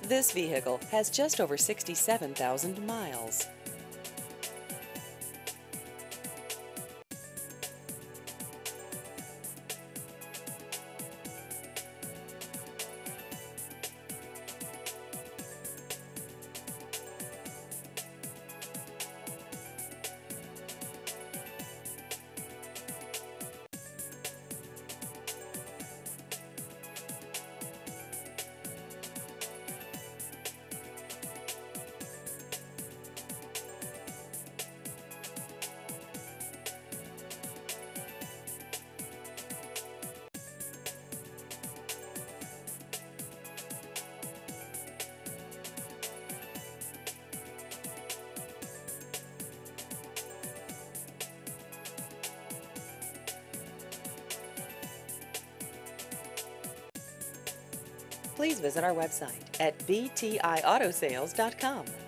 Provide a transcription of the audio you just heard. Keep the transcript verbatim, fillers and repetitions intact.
This vehicle has just over sixty-seven thousand miles. Please visit our website at b t i auto sales dot com.